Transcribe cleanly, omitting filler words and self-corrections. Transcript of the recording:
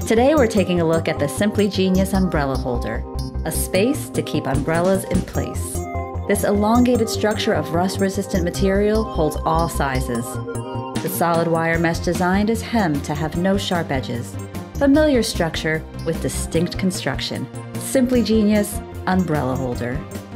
Today we're taking a look at the Simply Genius umbrella holder, a space to keep umbrellas in place. This elongated structure of rust-resistant material holds all sizes. The solid wire mesh design is hemmed to have no sharp edges. Familiar structure with distinct construction. Simply Genius umbrella holder.